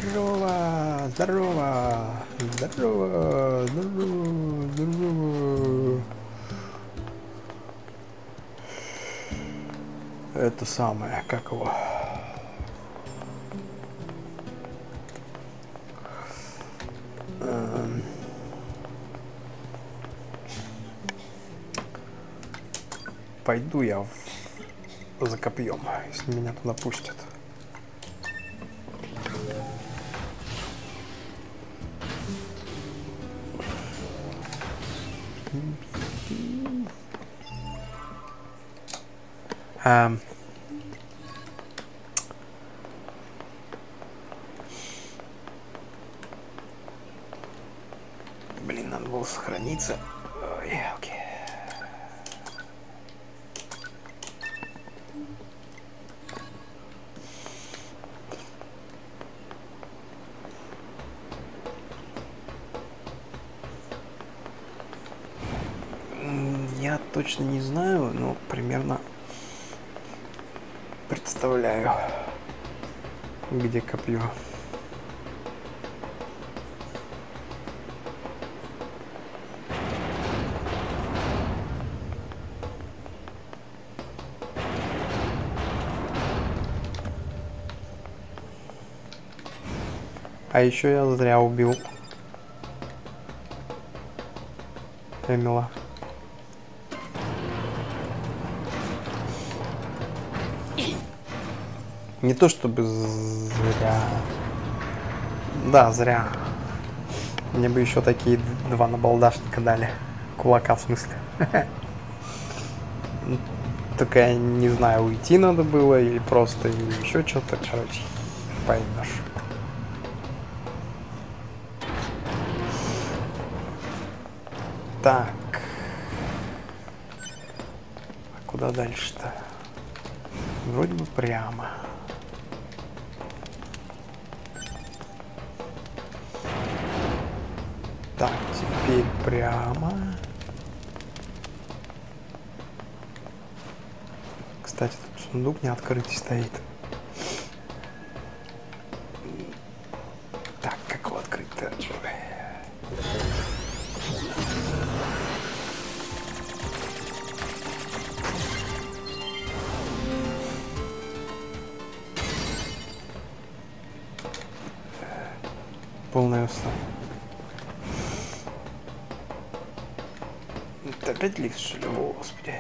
Здорово! Здорово! Здорово! Здорово! Здорово! Это самое, как его? Пойду я за копьем, если меня туда пустят. Блин, надо было сохраниться. Ой, окей. Я точно не знаю, но примерно представляю, где копье. А еще я зря убил Эмила. Не то чтобы зря. Да, зря. Мне бы еще такие два набалдашника дали. Кулака, в смысле. Только я не знаю, уйти надо было или просто или еще что-то, короче, поймешь. Так. А куда дальше-то? Вроде бы прямо. Так, теперь прямо. Кстати, тут сундук не открытый стоит. Так, как его открыть-то? Полная уста. Это опять лифт, что ли? О, господи.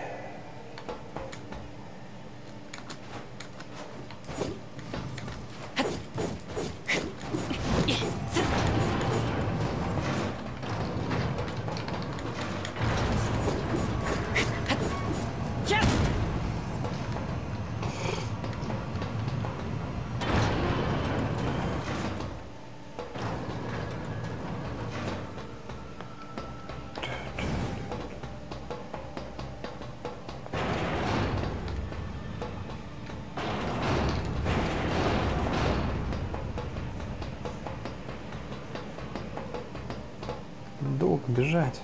Долго бежать.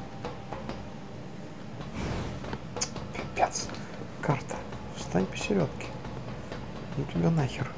Пипец. Карта. Встань посередке. Ну тебя нахер.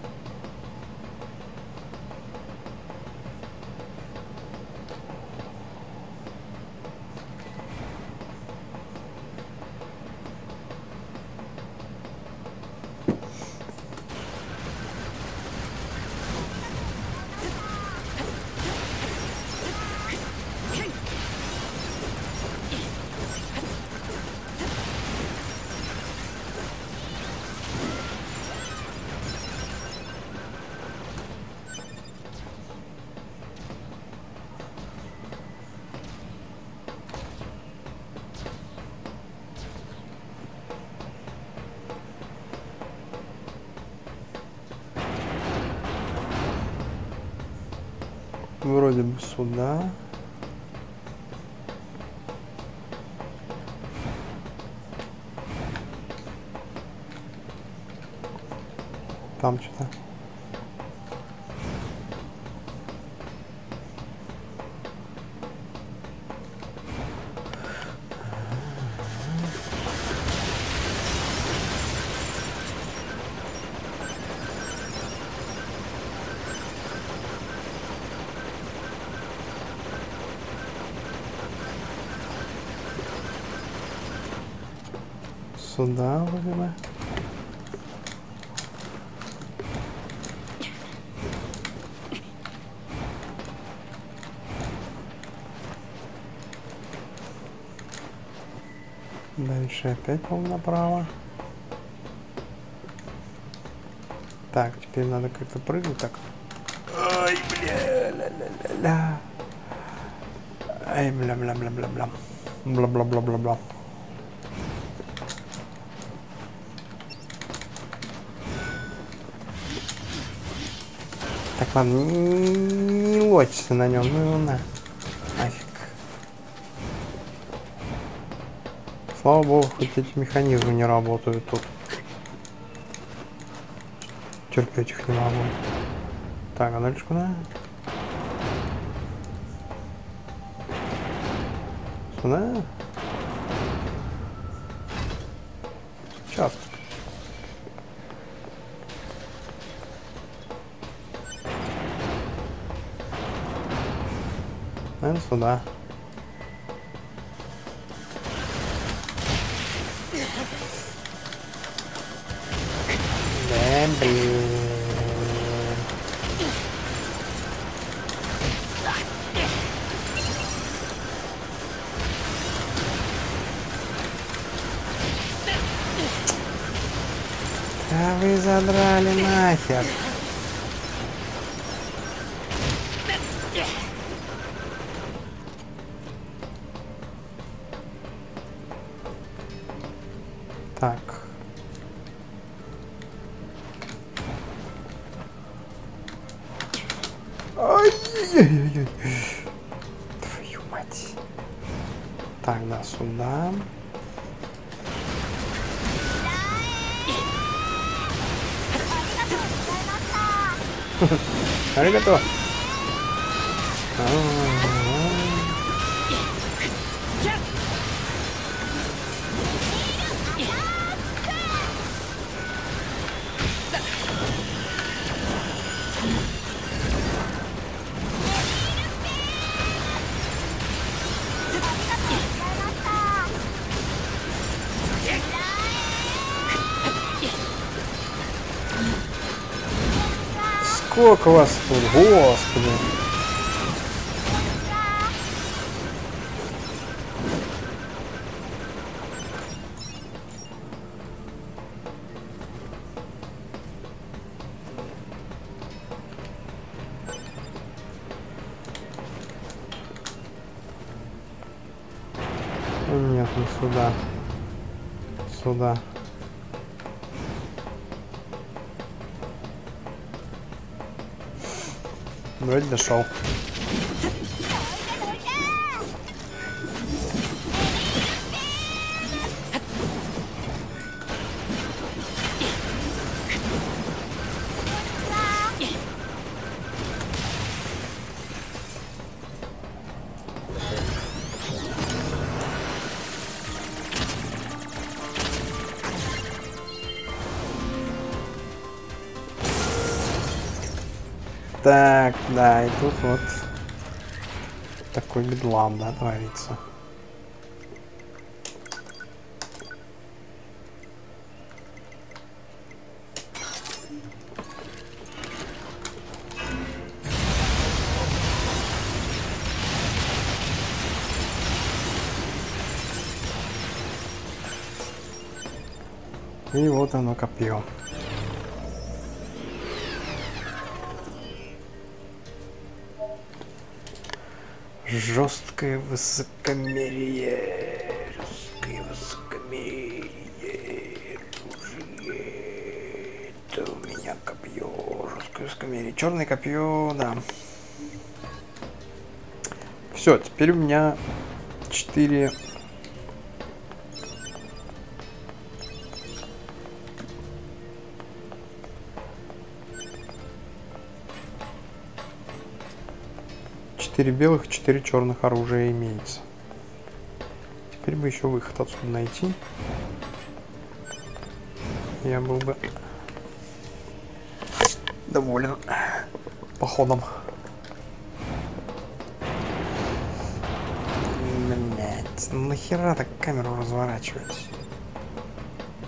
Вроде бы сюда. Там что-то. сюда вроде бы. Дальше опять, по-моему, направо. Так, теперь надо как-то прыгнуть так. Ай, бля, ля-ля-ля-ля. Ай, бля-бля-бля-бля-бля. Бла-бла-бла-бла-бла. Так, ладно, не лочься на нем, ну на. Нафиг. Слава богу, хоть эти механизмы не работают тут. Терпеть их не могу. Так, а дальше куда? Сюда? Черт. Наверное, сюда. Да, блин. Да вы задрали нахер. Так. Ай-яй-яй-яй. Твою мать. Так, да, сюда. Аригато. Сколько вас тут, господи. Нет, не сюда. Сюда. Вроде дошел. Так, да, и тут вот такой бедлам, да, творится. И вот оно, копье. Жесткое высокомерие. Жесткое высокомерие. Это у меня копье. Жесткое высокомерие. Черное копье, да. Все, теперь у меня 4. Четыре белых, 4 черных оружия имеется. Теперь бы еще выход отсюда найти. Я был бы доволен походом. Блять, ну нахера так камеру разворачивать?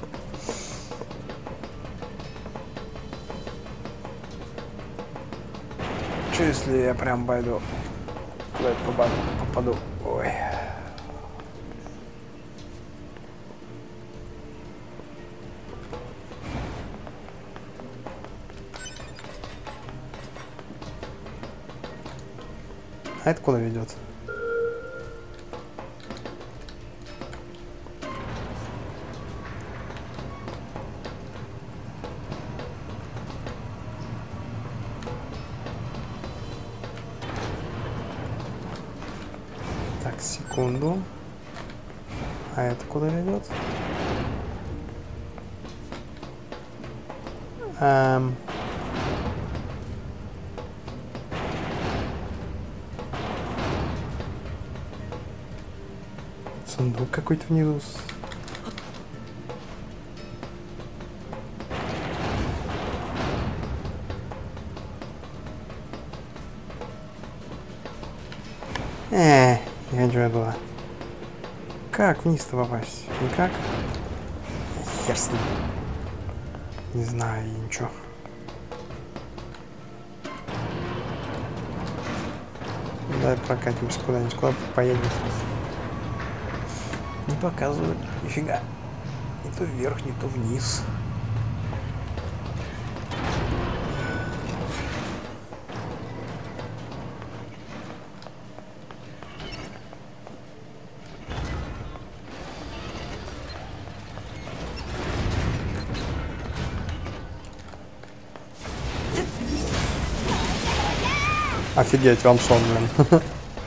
что если я прям пойду? Куда я попаду? Ой. А это куда ведет? Так, секунду. А это куда ведет? Сундук какой-то внизу. Я ничего было. Как вниз-то попасть? Никак? Хер с ним. Не знаю, ничего. Давай прокатимся куда-нибудь, куда поедем. Не показывает, нифига. Не то вверх, не то вниз. Офигеть, вам сон, блин.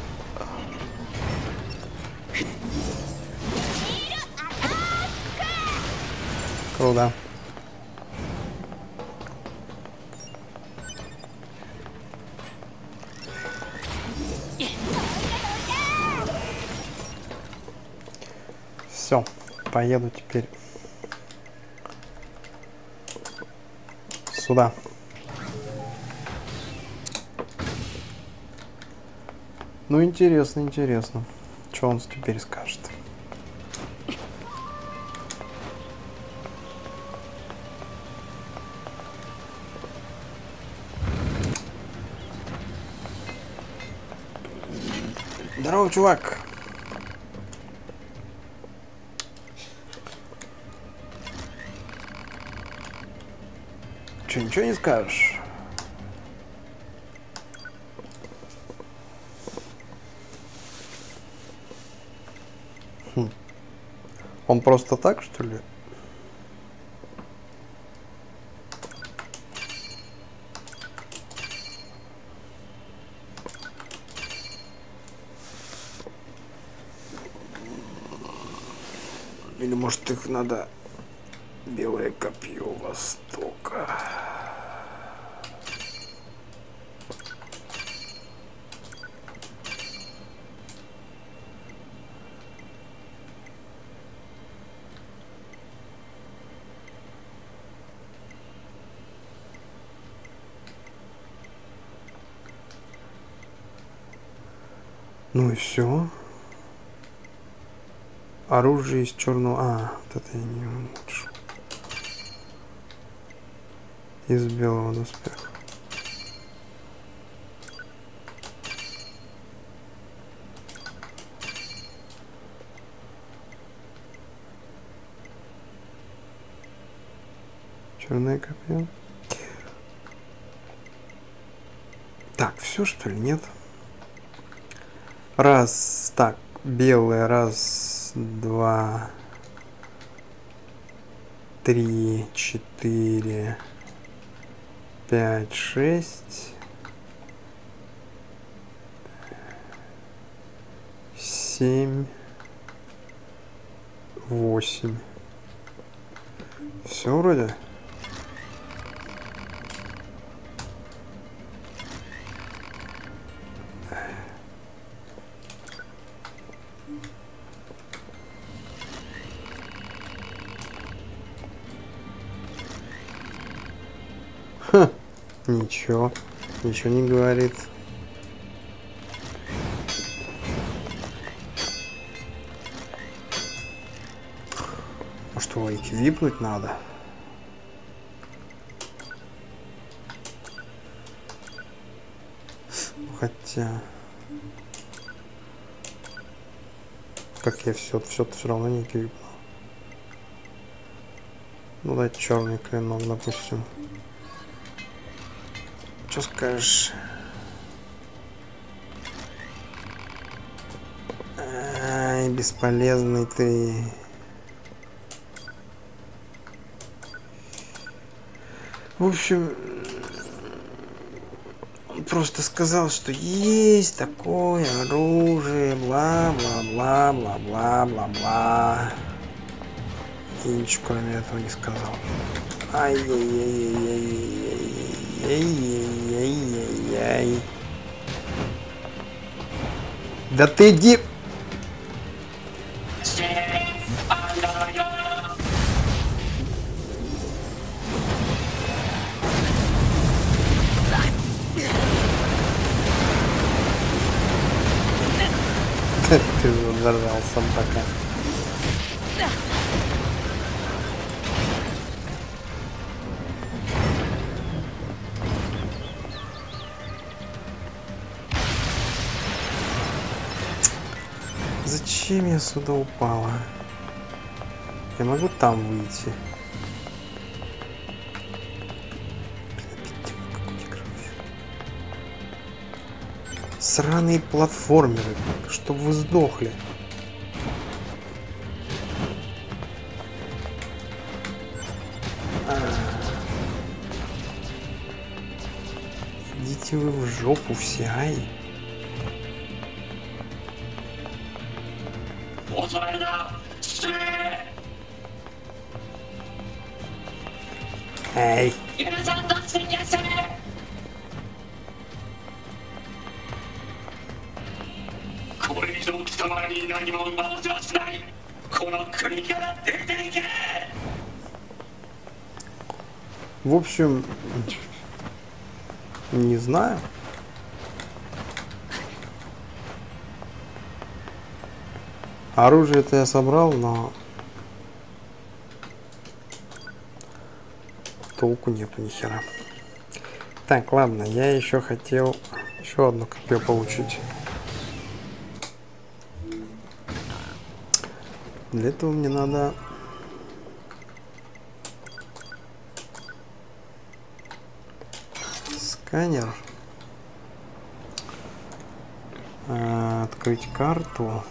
Круто. Все, поеду теперь сюда. Ну, интересно, интересно. Что он теперь скажет? Здорово, чувак. Че, ничего не скажешь? Он просто так, что ли? Или может их надо белое копье Востока? Ну и все. Оружие из черного... вот это я не улучшу. Из белого доспеха. Черное копье. Так, все что ли? Нет? Раз, так, белое, раз, два, три, четыре, пять, шесть, семь, восемь. Все вроде. Ничего, ничего не говорит. Может, его эквипнуть надо? Хотя... Как я все равно не крипну. Ну дайте черный клинок, допустим. Что скажешь? Ай, бесполезный ты. В общем, он просто сказал, что есть такое оружие, бла-бла-бла-бла-бла-бла-бла. И ничего кроме этого не сказал. Ай-яй-яй-яй-яй-яй-яй-яй. Да ты иди... Ты задержался пока. Зачем я сюда упала? Я могу там выйти? Сраные платформеры, чтобы вы сдохли. Идите вы в жопу все, ай. Эй. В общем, не знаю. Оружие-то я собрал, но толку нету ни хера. Так, ладно, я еще хотел еще одно копье получить. Для этого мне надо сканер, открыть карту.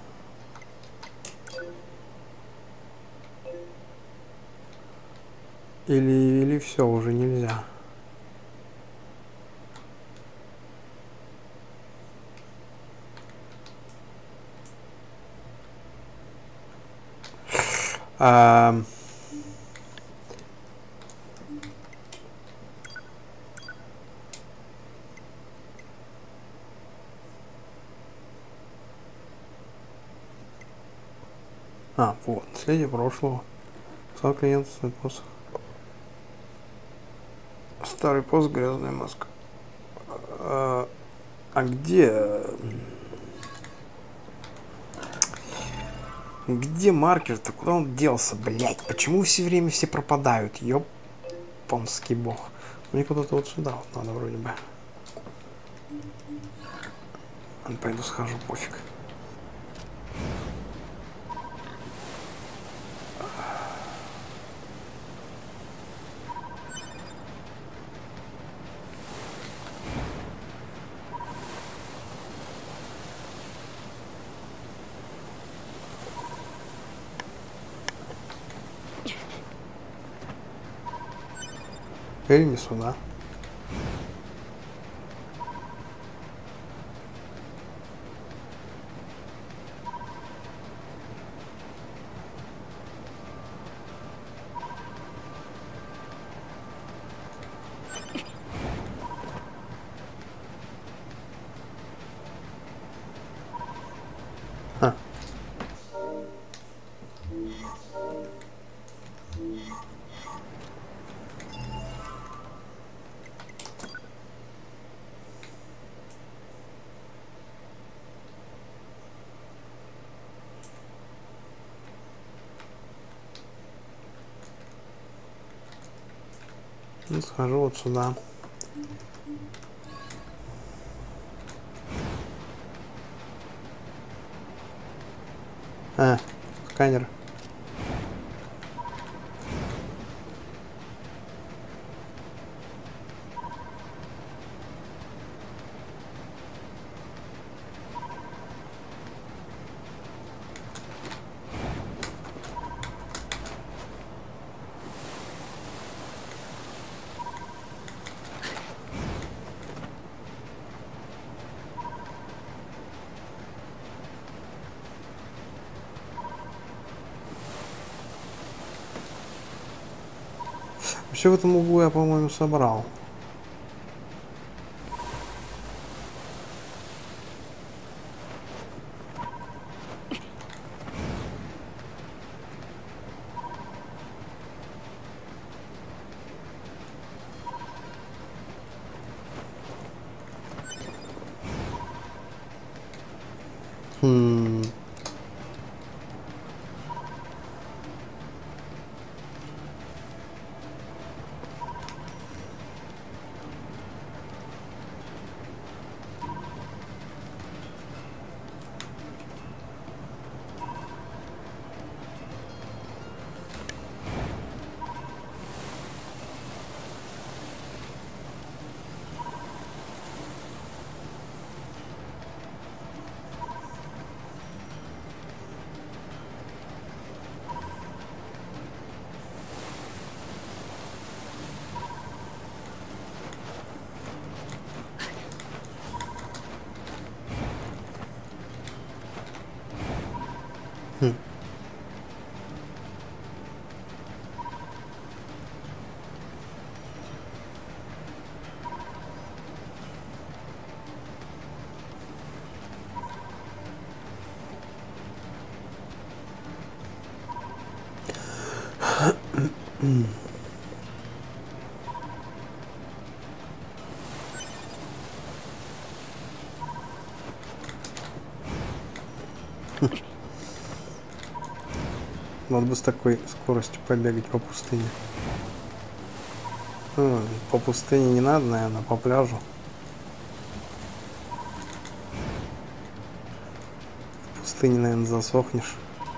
Или все, уже нельзя. Вот, наследие прошлого. Стал клиент, посох. Старый пост, грязная маска. А где... Где маркер-то? Куда он делся, блять? Почему все время все пропадают? Ёпонский бог. Мне куда-то вот сюда вот надо вроде бы. Пойду схожу, пофиг. Или не сюда. Ну, схожу вот сюда. А, сканер. Вообще в этом углу я, по-моему, собрал. Хм. Хм. Надо бы с такой скоростью побегать по пустыне. Ну, по пустыне не надо, наверное, по пляжу. В пустыне, наверное, засохнешь.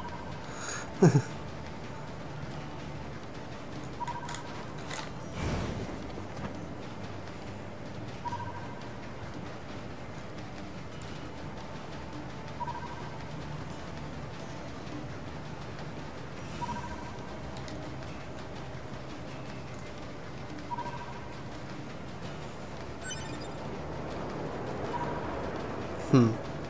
Хм.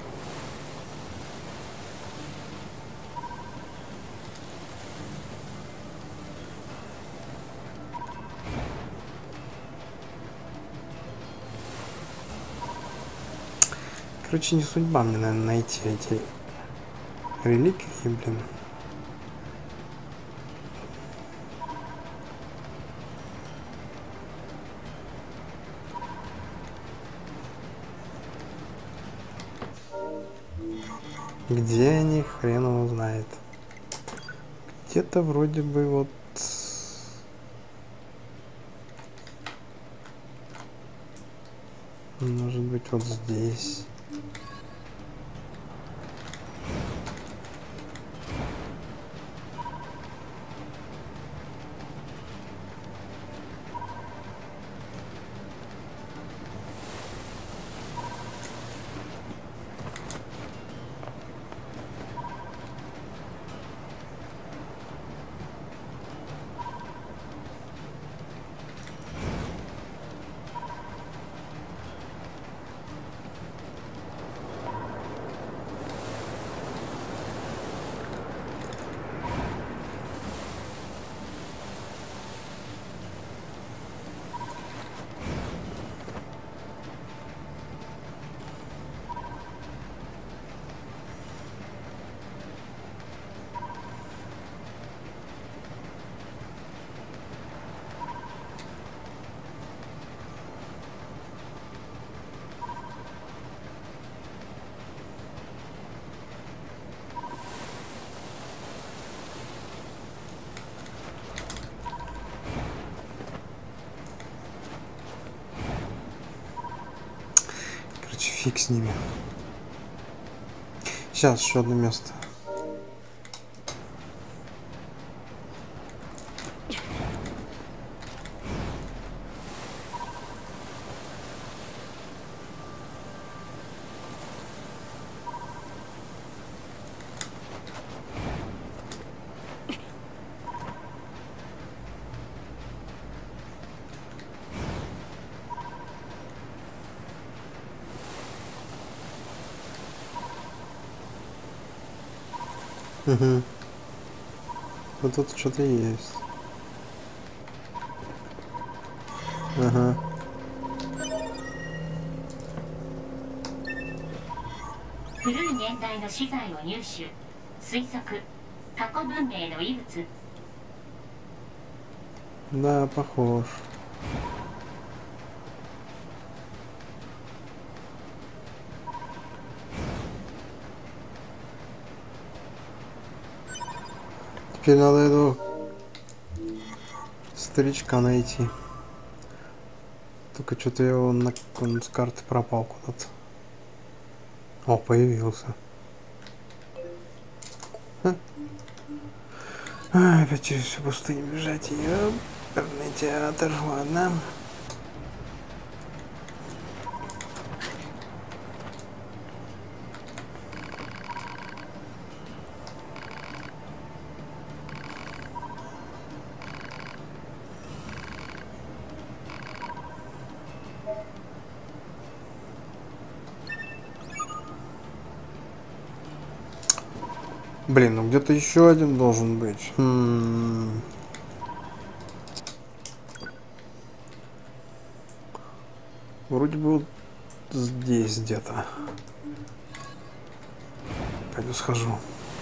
Короче, не судьба мне, наверное, найти эти реликвии, блин. Где они, хрен его знает. Где-то вроде бы вот... Может быть, вот здесь. Короче, фиг с ними. Сейчас еще одно место. Угу. Вот тут что-то есть. Ага. 古い年代の資材を入手推測過去文明の遺物 Да, похож. Теперь надо этого старичка найти. Только что-то он с карты пропал куда-то. О, появился. Опять через всю пустыню бежать. Ёперный театр, ладно. Блин, ну где-то еще один должен быть. Вроде бы вот здесь где-то. Пойду схожу.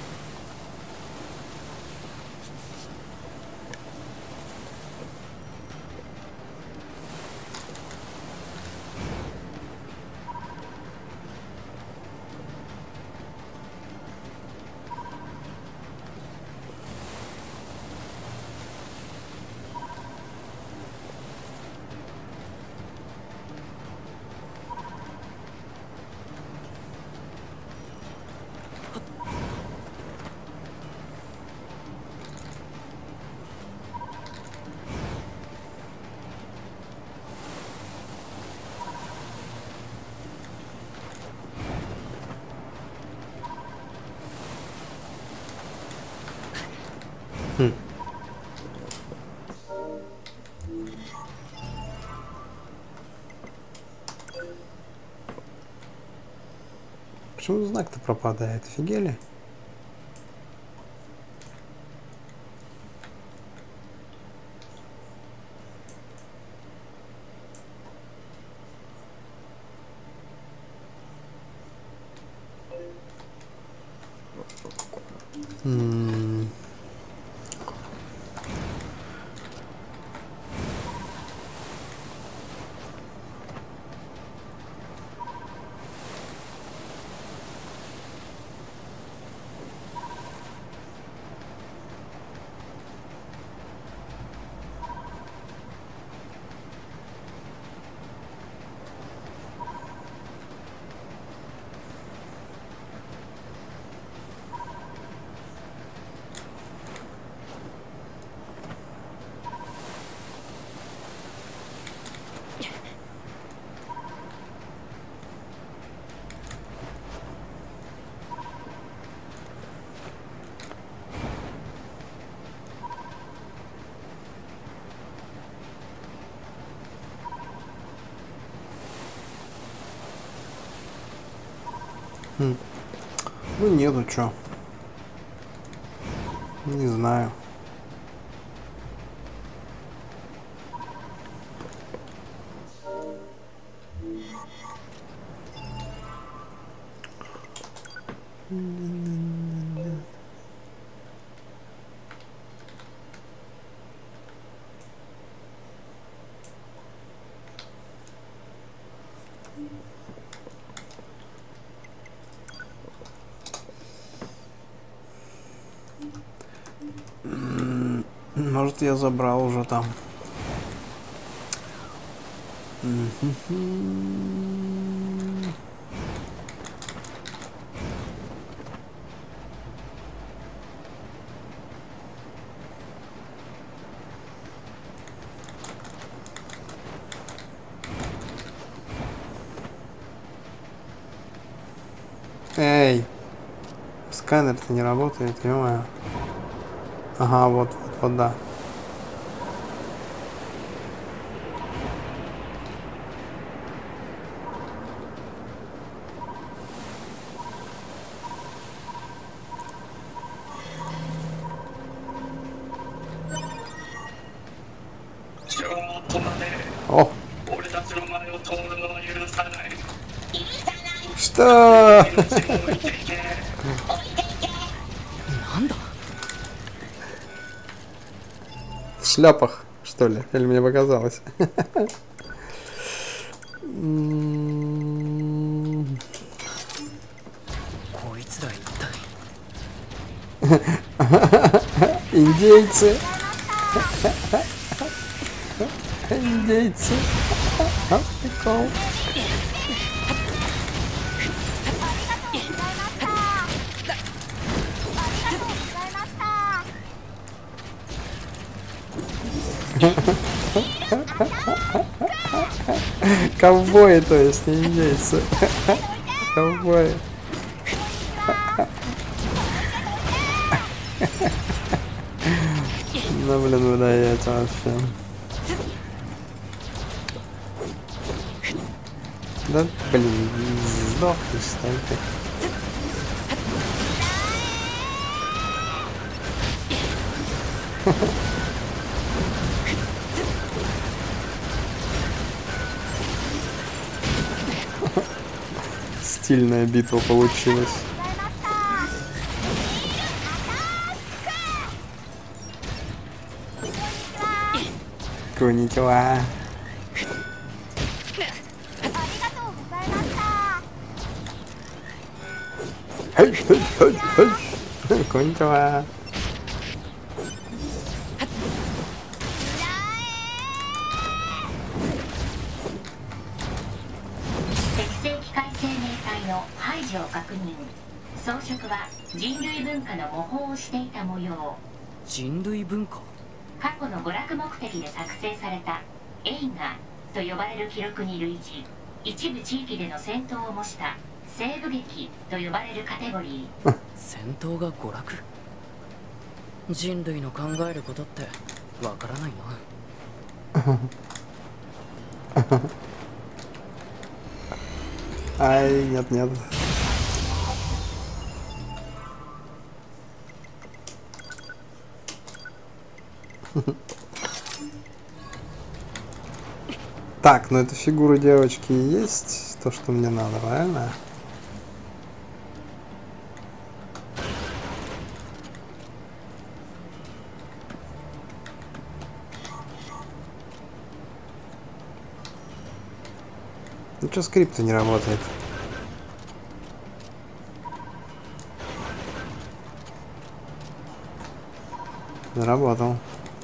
Почему знак-то пропадает? Офигели? Ну нету чё. Не знаю. Может, я забрал уже там. Эй, сканер-то не работает, ё-моё. Ага, вот, да. Что? В шляпах, что ли? Или мне показалось? Индейцы. Индейцы. Прикол. Ковбои, то есть, не индейцы. Ковбои. Ну, блин, выдается вообще. Да, блин, сдохни, стой ты. Стильная битва получилась. Коничева. Коничева. 装飾は人類文化の模倣をしていた模様。 人類文化？ 過去の娯楽目的で作成された映画と呼ばれる記録に類似、一部地域での戦闘を模した西部劇と呼ばれるカテゴリー。 戦闘が娯楽？人類の考えることってわからないな。 Ай, нет, нет. Так, ну это фигура девочки и есть то, что мне надо, правильно? Ну что, скрипт не работает? Заработал.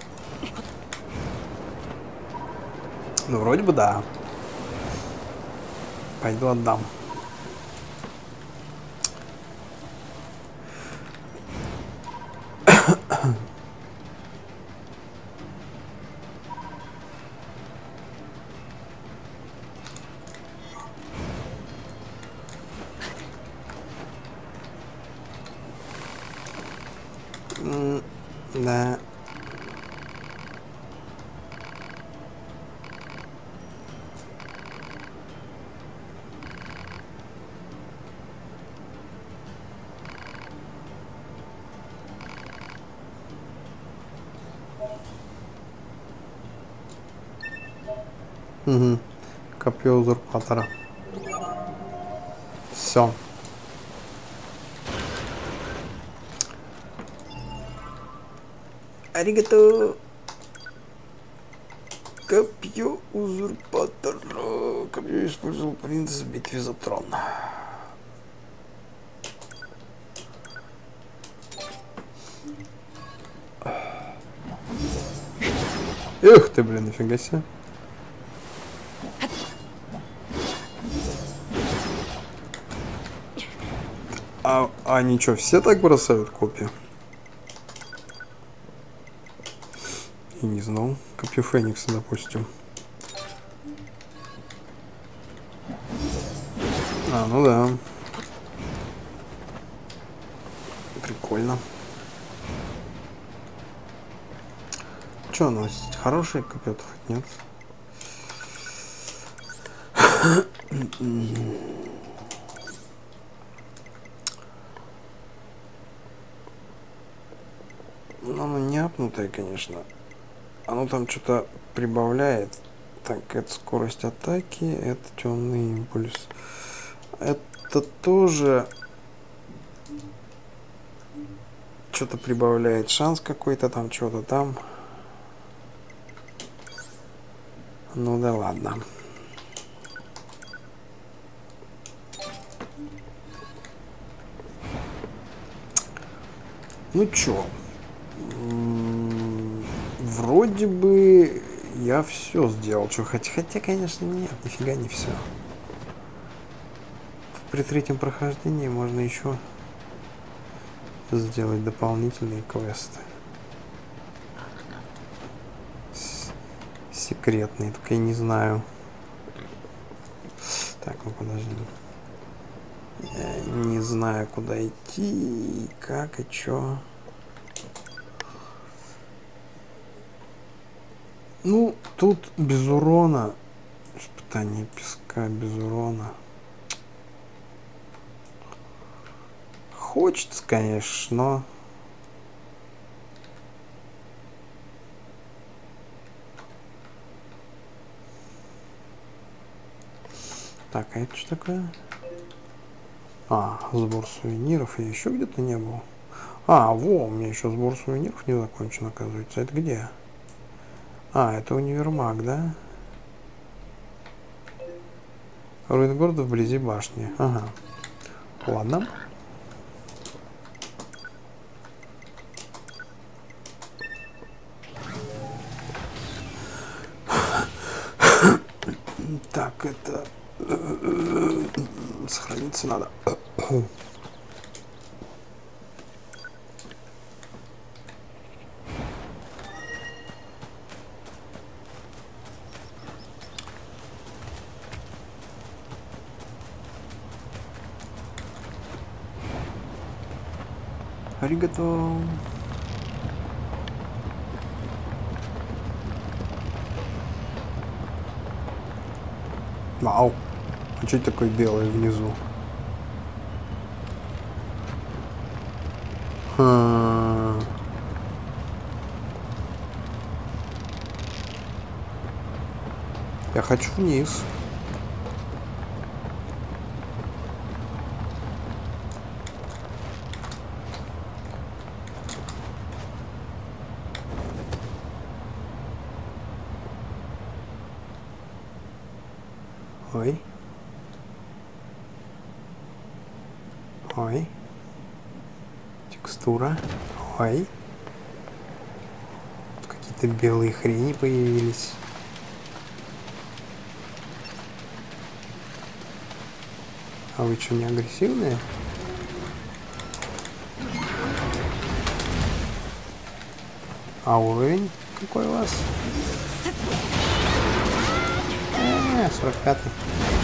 Ну, вроде бы да. Пойду отдам. Да. Угу. Копье узурпатора. Все. Аригато. Копье узурпатора. Копье использовал принц в битве за трон. Эх ты, блин, нифига себе. А они что, все так бросают копья? Я не знал. Копье Феникса, допустим. А, ну да. Прикольно. Что, оно хорошее копье-то хоть нет? Ну, оно не апнутое, конечно. Оно там что-то прибавляет. Так, это скорость атаки, это темный импульс. Это тоже что-то прибавляет шанс какой-то там, что-то там. Ну да ладно. Ну чё, вроде бы я все сделал, что хотя, конечно, нет, нифига не все. При третьем прохождении можно еще сделать дополнительные квесты. Секретные, только я не знаю. Так, ну подожди. Я не знаю, куда идти, и как, и чё. Ну, тут без урона. Испытание песка без урона. Хочется, конечно, но... Так, а это что такое? А, сбор сувениров. Я еще где-то не был. А, во, у меня еще сбор сувениров не закончен, оказывается. Это где? А, это универмаг, да? Руины города вблизи башни. Ага. Ладно. Так, это... Сохраниться надо. Аригато. Вау. А что это такое белое внизу? Я хочу вниз. Ой. Ой. Текстура. Ой. Какие-то белые хрени появились. А вы что, не агрессивные? А уровень какой у вас? 45-й.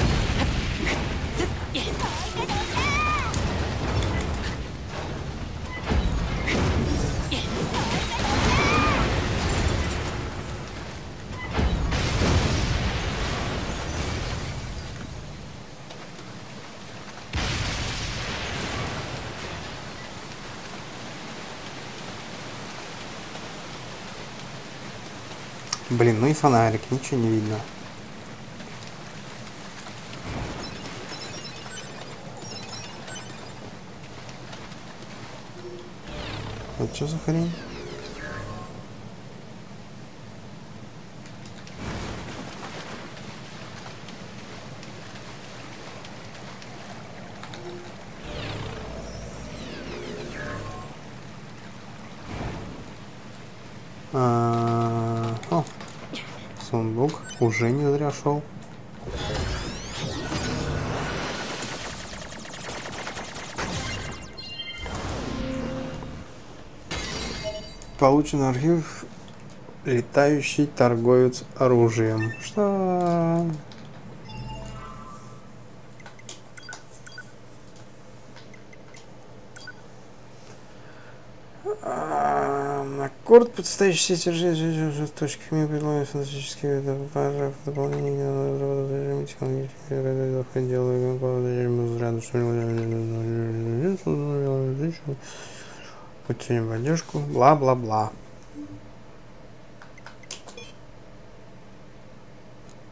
Блин, ну и фонарик, ничего не видно. Вот что за хрень? О, сундук уже не зря шел. Получен архив летающий торговец оружием. Что? Аккорд, подстоящий сеть точками, предлагают фантастические товары в дополнение к технологическим делаю разряду, что подтянем поддержку, бла-бла-бла.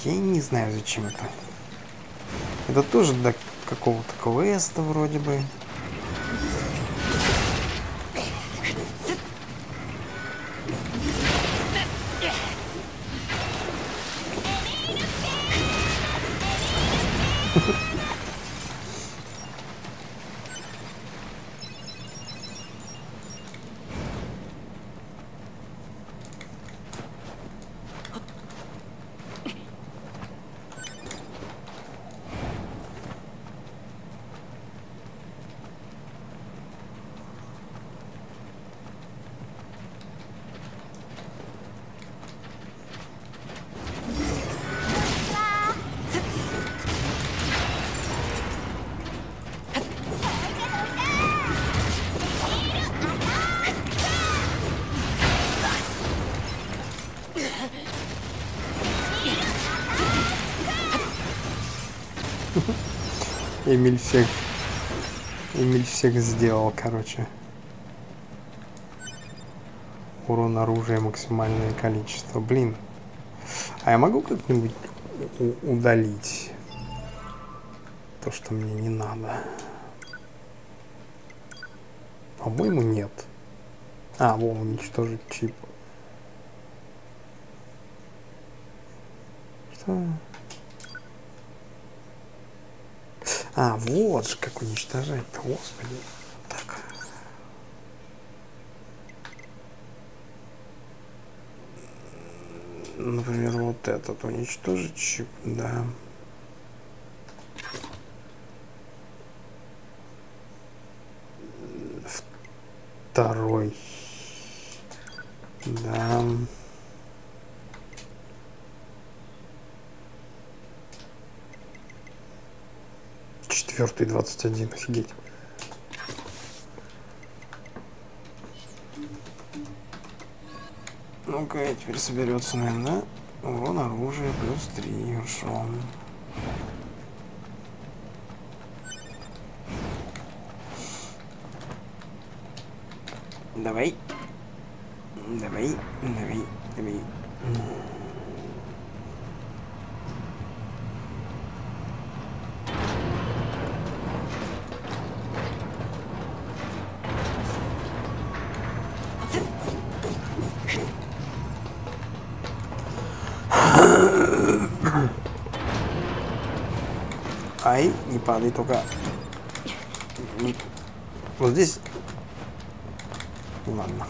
Я не знаю, зачем это. Это тоже до какого-то квеста вроде бы. Эмиль всех сделал, короче. Урон оружия максимальное количество. Блин. А я могу как-нибудь удалить то, что мне не надо? По-моему, нет. А, во, уничтожить чип. Что? А, вот же как уничтожать-то, господи. Так. Например, вот этот уничтожить чип, да. Второй. Да. Четвертый 21, офигеть. Ну-ка, теперь соберется, наверное, да? Урон оружия плюс 3, хорошо. Давай. Давай. Ай, не падай только. Вот здесь. Ладно.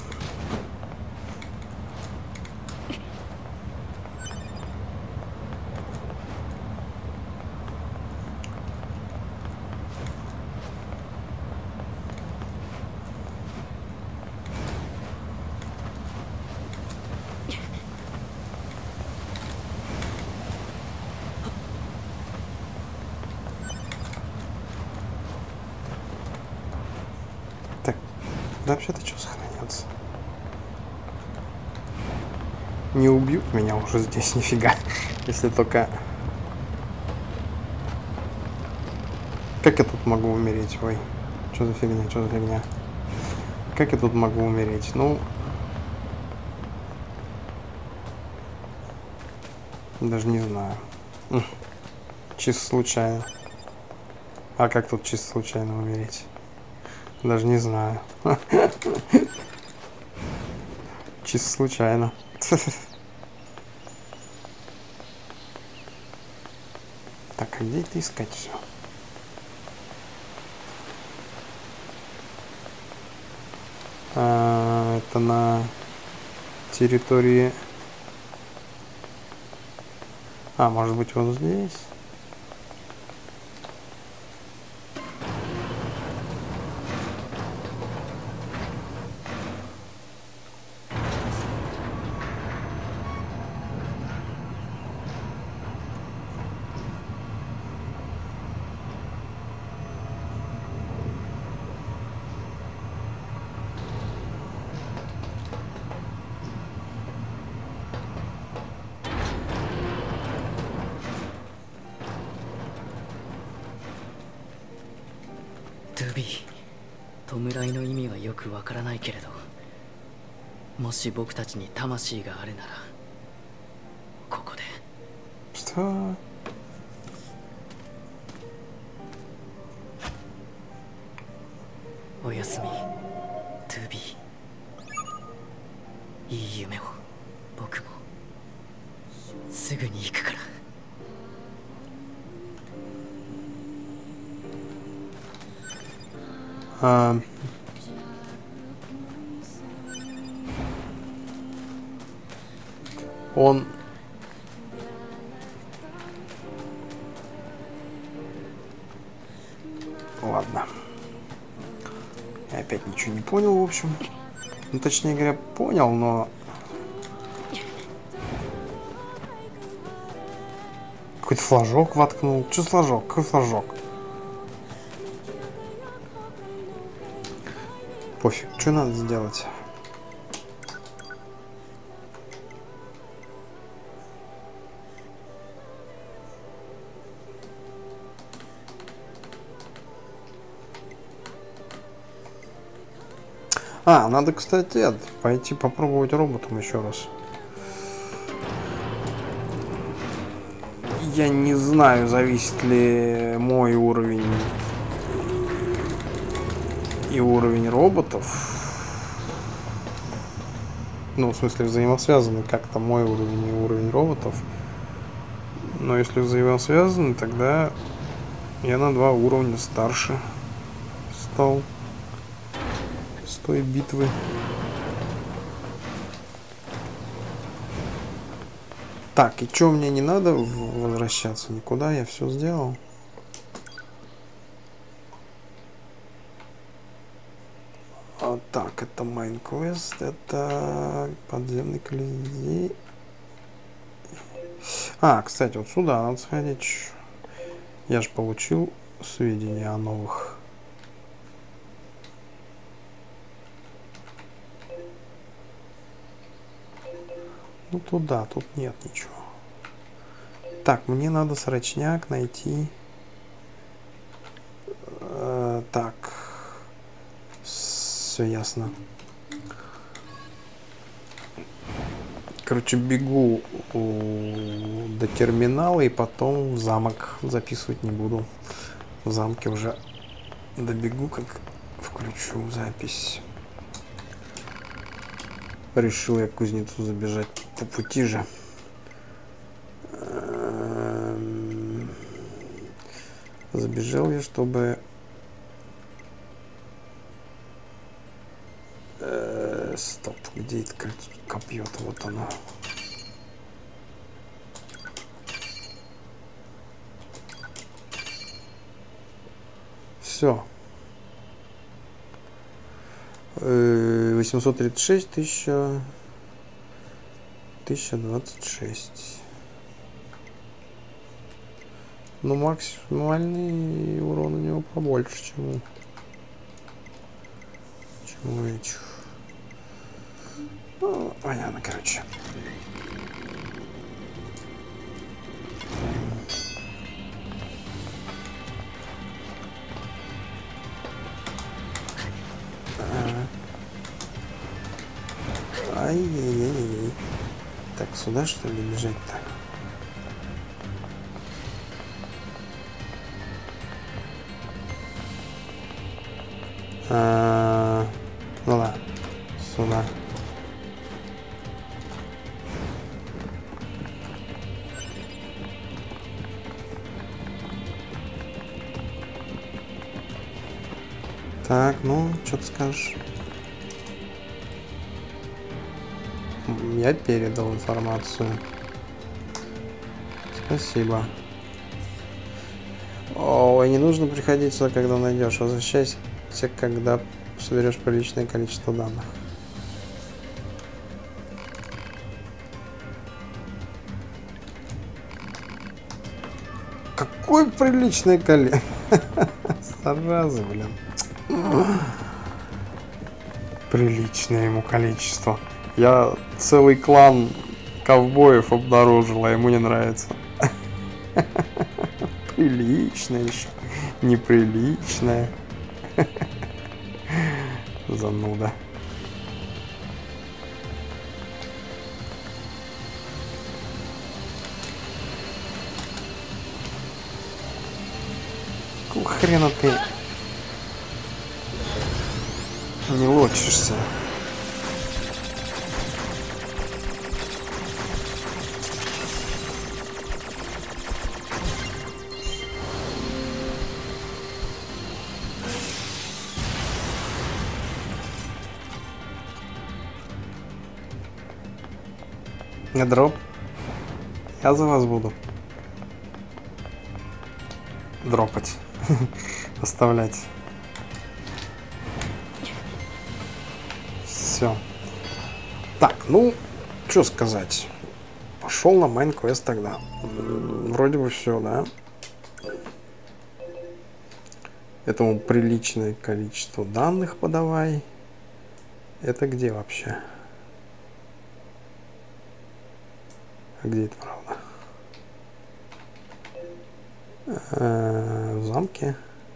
Так, да вообще-то что сохранится? Не убьют меня уже здесь нифига, если только... Как я тут могу умереть? Ой, что за фигня? Как я тут могу умереть? Ну... Даже не знаю. Чисто случайно. А как тут чисто случайно умереть? Даже не знаю. Чисто случайно. Так, а где это искать все? Это на территории... А, может быть, вот здесь? 弔いの意味はよくわからないけれど、もし僕たちに魂があるならここで。 Что? Так. おやすみ、トゥービー。いい夢を、僕も。すぐに行くから。 Он... Ладно. Я опять ничего не понял, в общем. Ну, точнее говоря, понял, но... Какой-то флажок воткнул. Что флажок? Какой флажок? Пофиг, что надо сделать? Надо, кстати, пойти попробовать роботом еще раз. Я не знаю, зависит ли мой уровень и уровень роботов. Ну, в смысле, взаимосвязаны как-то мой уровень и уровень роботов. Но если взаимосвязаны, тогда я на 2 уровня старше стал с той битвы. Так, и что, мне не надо возвращаться никуда, я все сделал. Так, это Майнквест, это подземный колизей. Кстати, вот сюда надо сходить. Я же получил сведения о новых. Ну туда, тут нет ничего. Так, мне надо срочняк найти. Так. Все ясно. Короче, бегу до терминала и потом в замок. Записывать не буду. В замке уже добегу, как включу запись. Решил я к кузнецу забежать по пути же. Забежал я, чтобы... Стоп, где это копье-то? Вот оно. Все. 836 тысяча... 1026. Но максимальный урон у него побольше, чем у этих. Ну, понятно, короче. Ай-яй-яй-яй. Так, сюда что ли бежать-то? Ну да, сюда. Так, ну, что ты скажешь? Я передал информацию. Спасибо. Ой, не нужно приходить сюда, когда найдешь. Возвращайся, когда соберешь приличное количество данных. Какое приличное количество? Сразу, блин. Приличное ему количество. Я целый клан ковбоев обнаружил, а ему не нравится. Приличное еще. Неприличное. Зануда. Какого хрена ты не лочишься? Не дроп. Я за вас буду дропать. Оставлять. Все. Так, ну, что сказать. Пошел на майн-квест тогда. Вроде бы все, да? Этому приличное количество данных подавай. Это где вообще? А где это правда? В замке.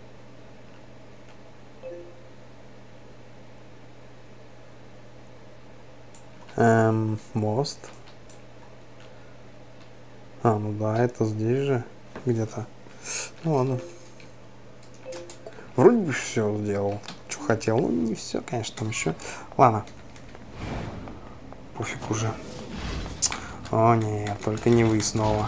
Мост. А, ну да, это здесь же где-то. Ну ладно. Вроде бы все сделал, что хотел. Ну не все, конечно, там еще. Ладно. Пофиг уже. О нет, только не вы снова.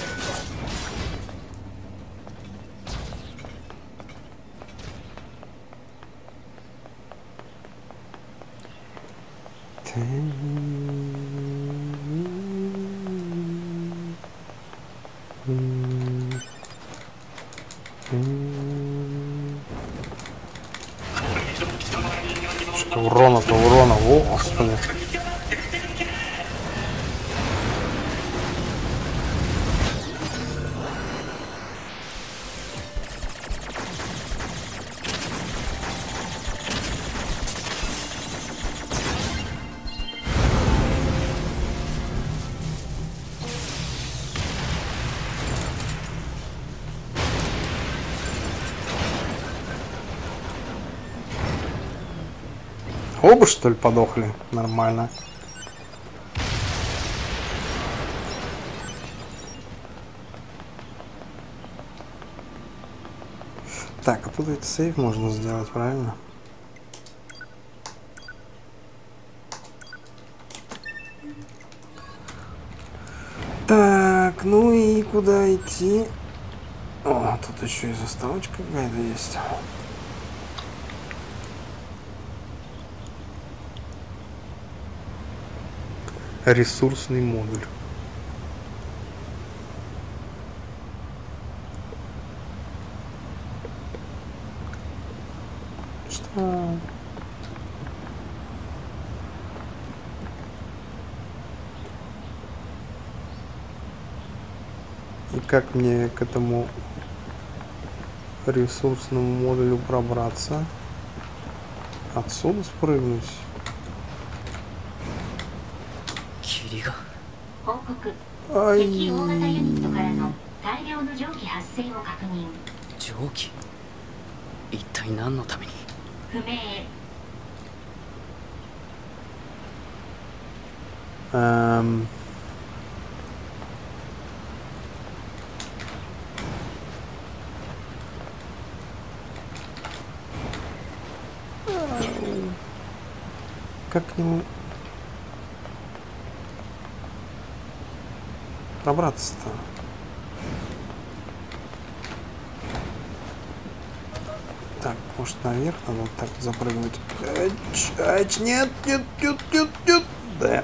Что урона-то урона, о, господи. Оба, что ли, подохли? Нормально. Так, а тут это сейф можно сделать, правильно? Так, ну и куда идти? О, тут еще и заставочка какая-то есть. Ресурсный модуль. Что? И как мне к этому ресурсному модулю пробраться? Отсюда спрыгнуть? 報告。 Ай. 敵大型ユニットからの大量の蒸気発生を確認。 蒸気一体何のために。 不明。 Как к нему пробраться-то? Так, может наверх надо вот так запрыгнуть. Нет, нет, нет, нет, нет. Да.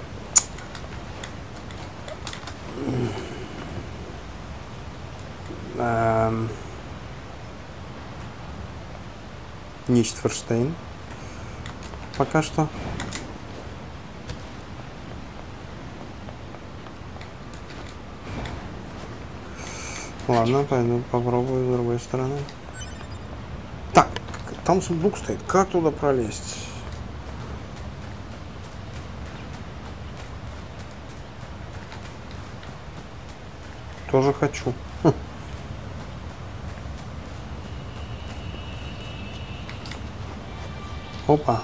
Ничтфорштейн. Пока что. Ладно, пойду попробую с другой стороны. Так, там сундук стоит. Как туда пролезть? Тоже хочу. Опа.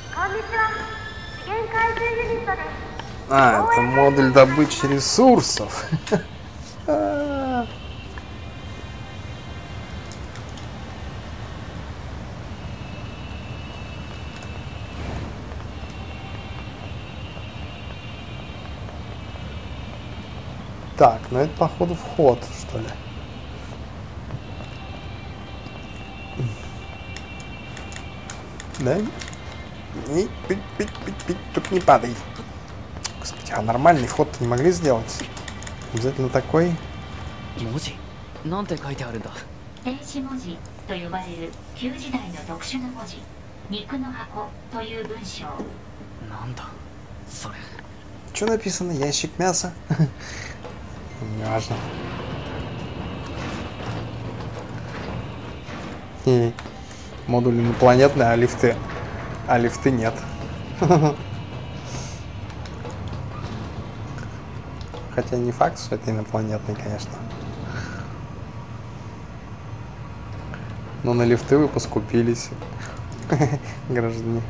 А, это модуль добычи ресурсов. Так, ну это походу вход, что ли. Да? Не, тут не падай. Кстати, а нормальный вход-то не могли сделать? Обязательно такой. 文字なんて書いてあるんだ。 電子文字と呼ばれる旧時代の特殊な文字、肉の箱という文章。 なんだそれ。 Что написано? Ящик мяса? Неважно. И модуль инопланетный, а лифты нет. Хотя не факт, что это инопланетный, конечно. Но на лифты вы поскупились, граждане.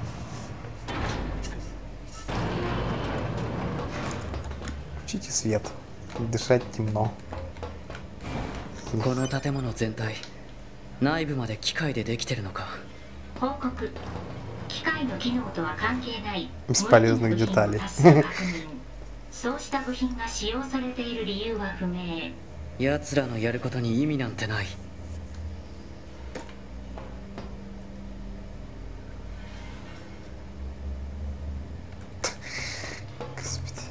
Включите свет. Дышать темно. この建物全体内部まで機械でできてるのか。 報告。機械の機能とは関係ない Бесполезных деталей. そうした部品が使用されている理由は不明。 奴らのやることに意味なんてない。 Господи.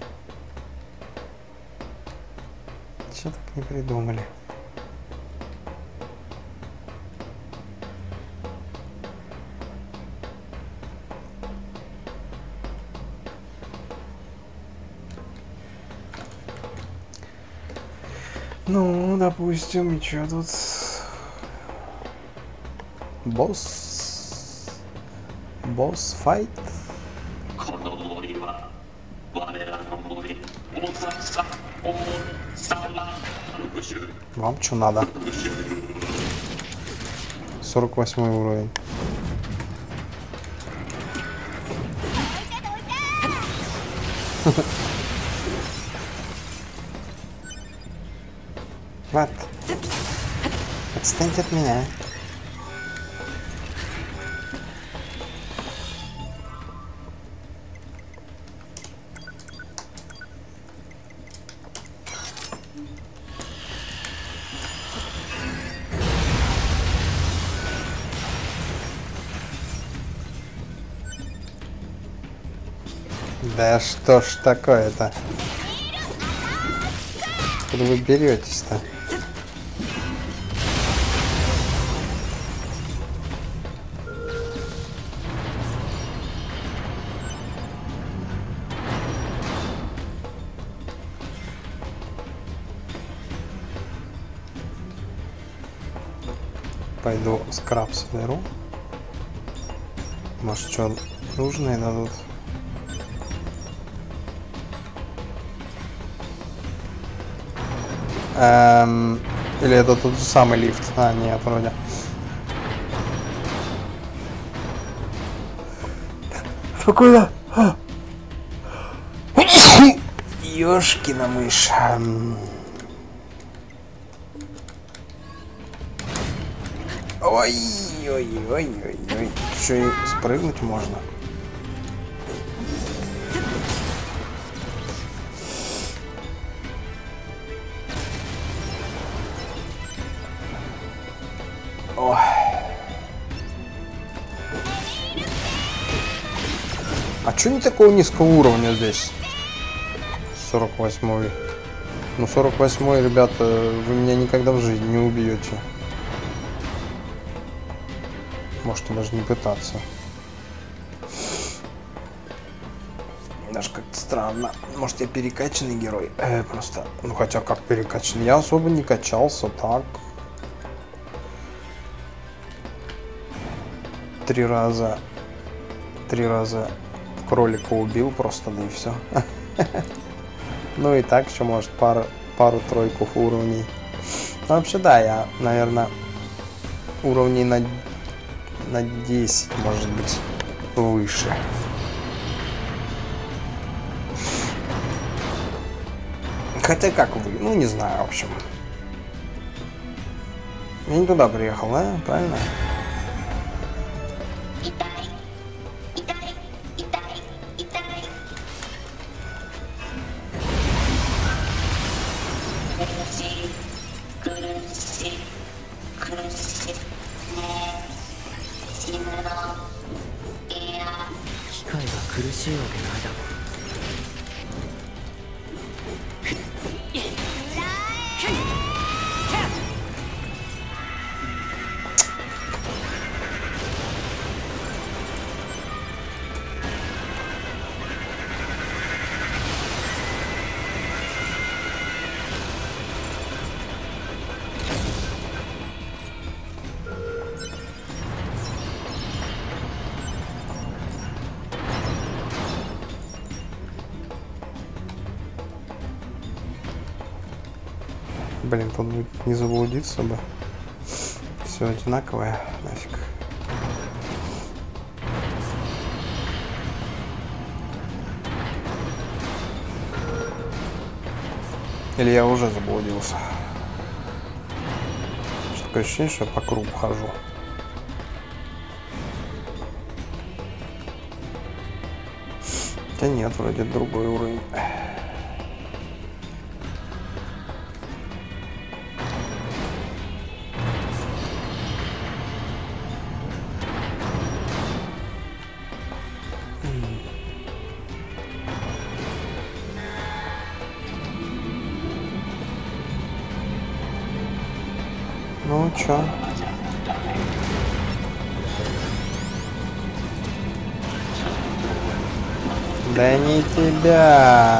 Чё так не придумали? Ну, допустим, и чё тут? Босс? Босс-файт? Вам что надо? 48 уровень. Вот. Отстаньте от меня. Да что ж такое-то? Откуда вы беретесь-то? Пойду скраб соберу. Может, что нужное дадут? Или это тот же самый лифт? А, нет, вроде. Спокойно. Ёшкина мышь. Ой-ой-ой-ой-ой. Еще и спрыгнуть можно. Ой. А чё не такого низкого уровня здесь? 48-й. Ну, 48-й, ребята, вы меня никогда в жизни не убьете. Можете даже не пытаться. Даже как-то странно. Может, я перекачанный герой? Просто. Ну, хотя как перекачанный? Я особо не качался, так. 3 раза кролика убил просто, да и все. Ну и так еще, может, пару-тройку уровней. Ну, вообще, да, я, наверное, уровней на 10, может быть, выше. Хотя как вы, ну не знаю, в общем. Я не туда приехал, да? Правильно? 機械が苦しいわけないだろ。 Блин, тут не заблудиться бы. Все одинаковое, нафиг. Или я уже заблудился? Такое ощущение, что я по кругу хожу. Хотя нет, вроде другой уровень. Ну чё? Да не тебя.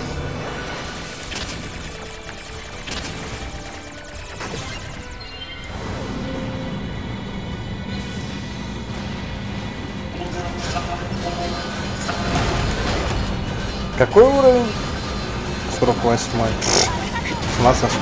Какой уровень? 48-й. С ума сошли.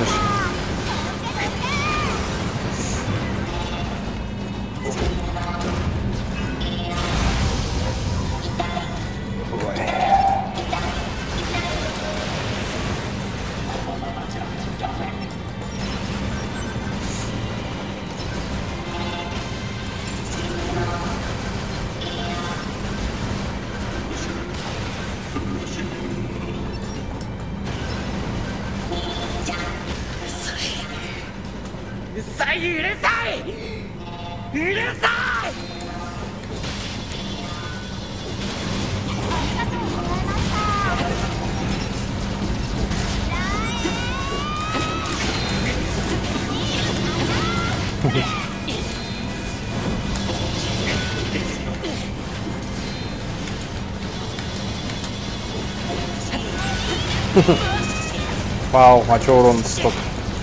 Вау, а чё урон столько?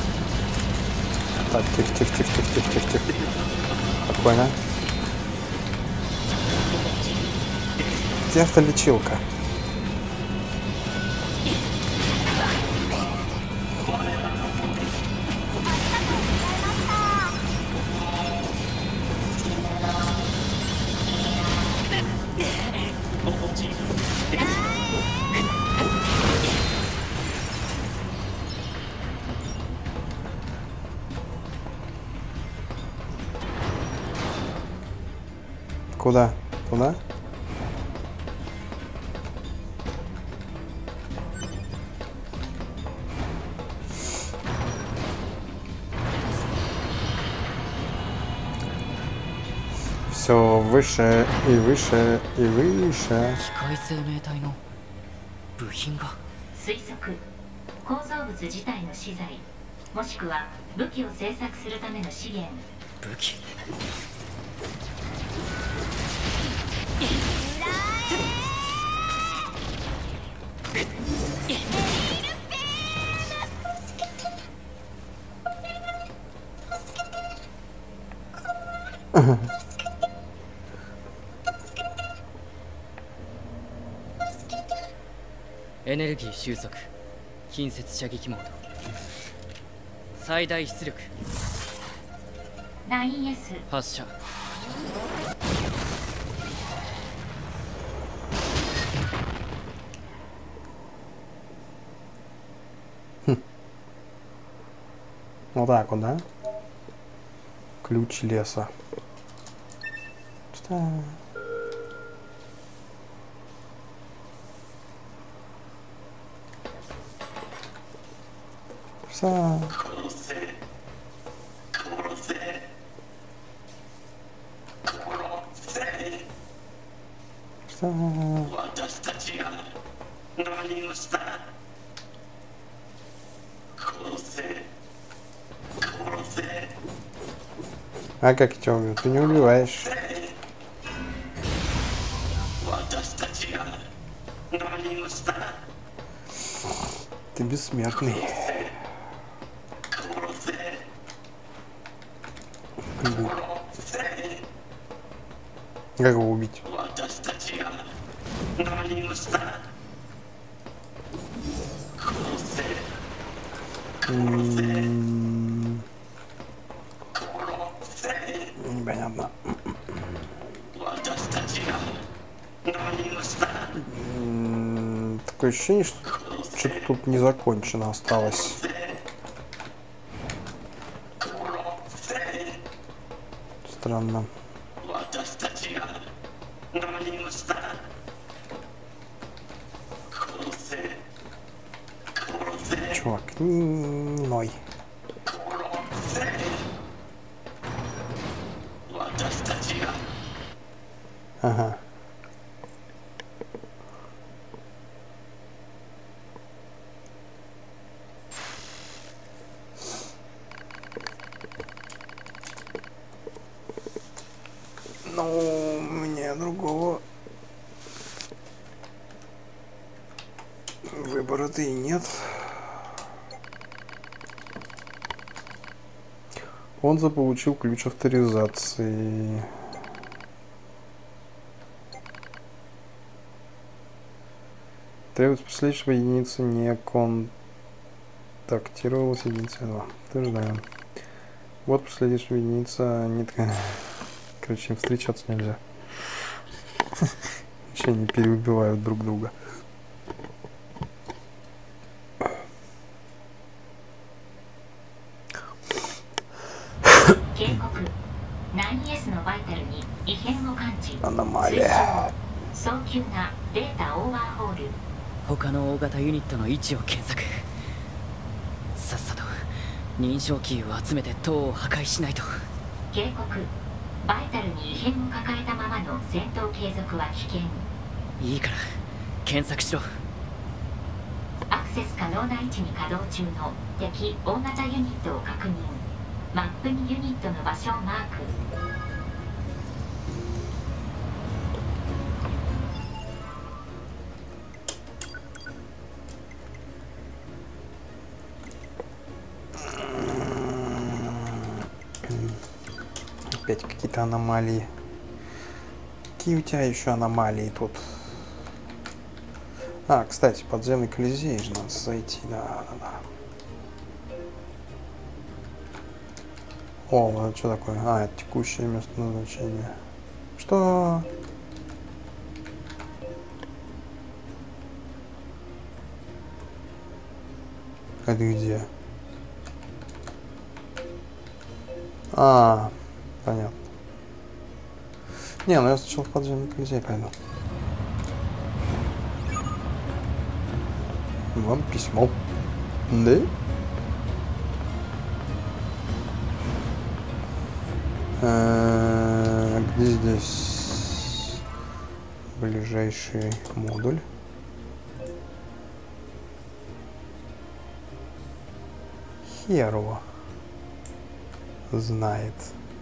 Так, тихо. Спокойно. Где автолечилка? Куда? Туда? Все выше и выше и выше. 機械生命体の部品が。 推測、構造物自体の資材、もしくは武器を製作するための資源。 武器。エネルギー収束、近接射撃モード、最大出力 9S 発射。 Вот так вот, да? Ключ леса. Что? Что? А как тебя убьют? Ты не убиваешь. Ты бессмертный. Как его убить? Непонятно. Такое ощущение, что что-то тут не закончено осталось. Странно. Чувак, не ной. Ага. Ну, у меня другого выбора-то и нет. Он заполучил ключ авторизации. Требуется последовать, чтобы единица не контактировала с единицей 2. Утверждаем. Вот последовать, чтобы единица не... Короче, им встречаться нельзя. Вообще они переубивают друг друга. Аномалия. 他の大型ユニットの位置を検索。さっさと認証キーを集めて塔を破壊しないと。 警告。バイタルに異変を抱えたままの戦闘継続は危険。 いいから検索しろ。 アクセス可能な位置に稼働中の敵大型ユニットを確認。マップにユニットの場所をマーク。 Опять какие-то аномалии. Какие у тебя еще аномалии тут? А, кстати, подземный колизей же надо зайти. Да. О, это что такое? А, это текущее место назначения. Что? Это где? А, понятно. Не, ну я сначала в подземный колизей пойду. Вам письмо. Да? Где здесь ближайший модуль? Хер его знает.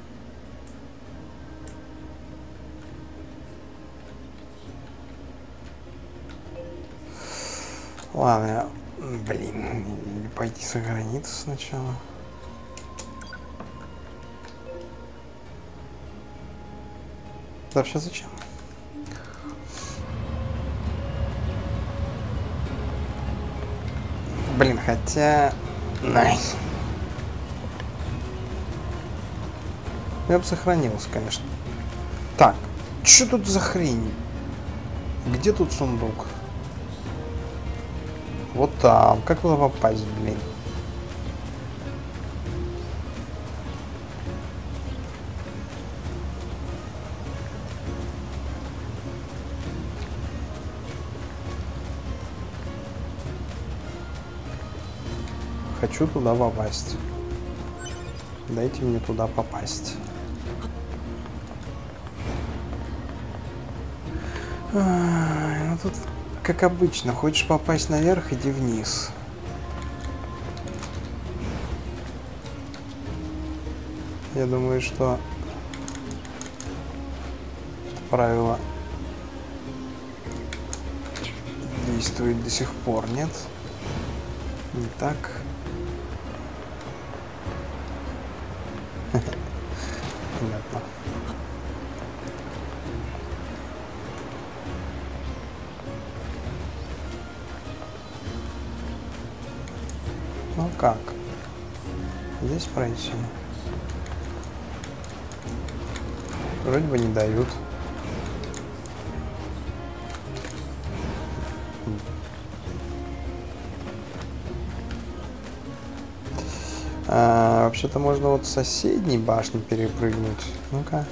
Ладно, я... Блин, или пойти сохраниться сначала. Да, вообще зачем? Блин, хотя... Найс. Я бы сохранился, конечно. Так, что тут за хрень? Где тут сундук? Вот там. Как туда попасть, блин? Хочу туда попасть. Дайте мне туда попасть. Ну тут, как обычно, хочешь попасть наверх, иди вниз. Я думаю, что это правило действует до сих пор, нет? Не так. Понятно. Ну как? Здесь пройти? Вроде бы не дают. Вообще-то можно вот с соседней башни перепрыгнуть. Ну-ка.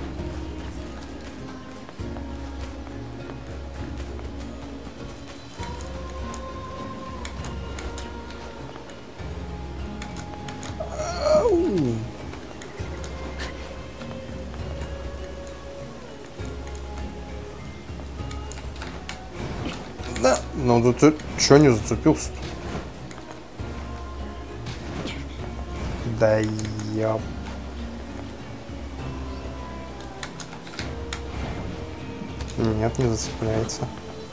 Да, ну ты чё не зацепился-то? Да ёп. Нет, не зацепляется.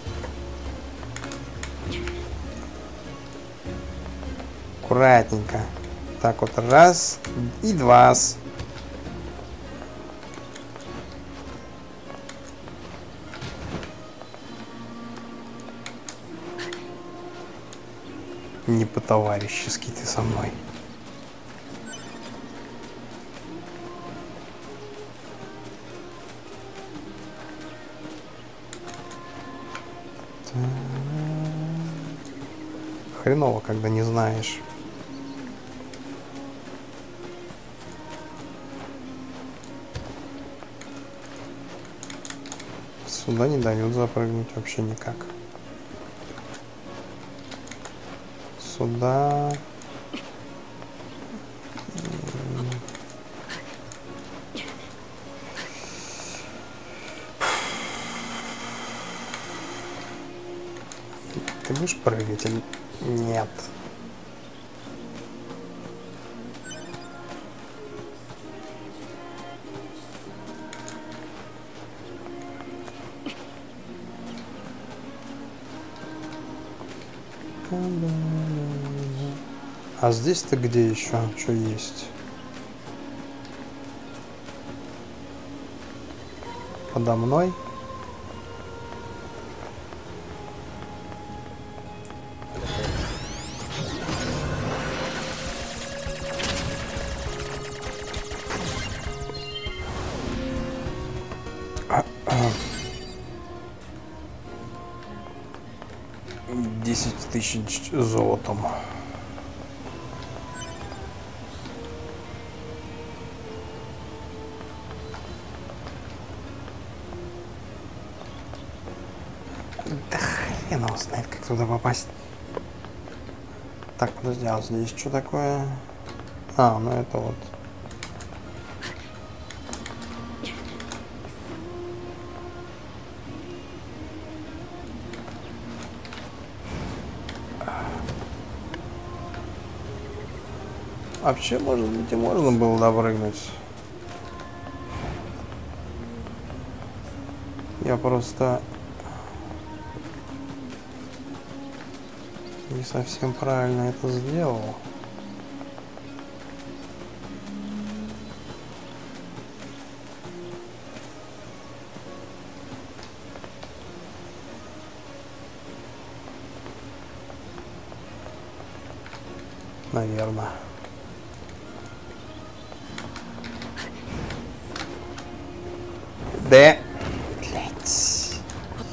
Аккуратненько. Так вот, раз и два. Не по-товарищески ты со мной. Хреново, когда не знаешь. Сюда не дают запрыгнуть вообще никак. Сюда. Ты будешь прыгать или нет? А здесь-то где еще? Что есть? Подо мной? Десять тысяч золотом. Да хрен его знает, как туда попасть. Так, подожди, а здесь что такое? А, ну это вот. Вообще, может быть, и можно было допрыгнуть. Я просто не совсем правильно это сделал. Наверное. Да. Блять.